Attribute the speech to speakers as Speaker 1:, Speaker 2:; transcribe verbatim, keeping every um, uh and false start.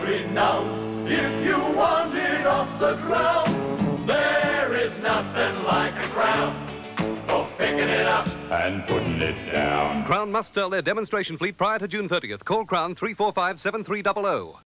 Speaker 1: world-renowned. If you want it off the ground, there is nothing like a Crown. For picking it up and putting it down.
Speaker 2: Crown must sell their demonstration fleet prior to June thirtieth. Call Crown three four five, seven three zero zero.